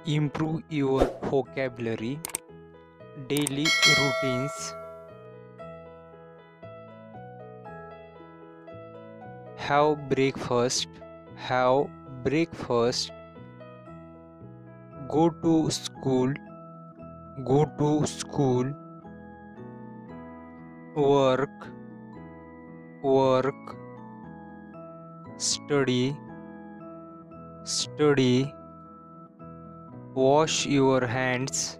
improve your vocabulary, daily routines, have breakfast, have breakfast, go to school, go to school, work, work, study, study, wash your hands,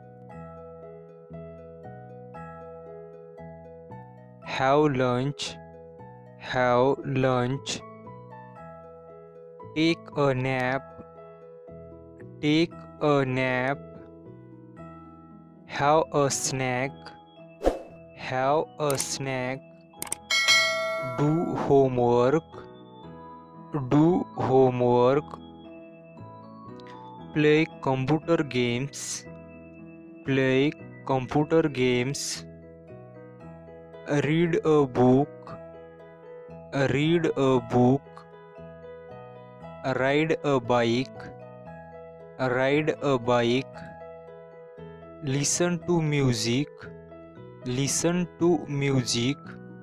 have lunch, have lunch, take a nap, take a nap, have a snack, have a snack, do homework, do homework, play computer games, play computer games, read a book, read a book, ride a bike, ride a bike, listen to music, listen to music,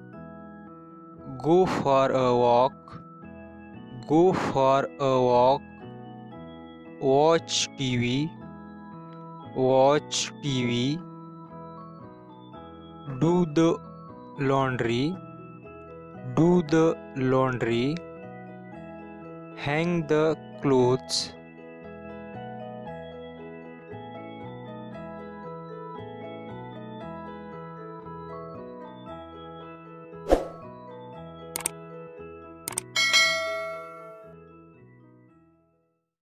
go for a walk, go for a walk, watch TV, watch TV, do the laundry, do the laundry, hang the clothes,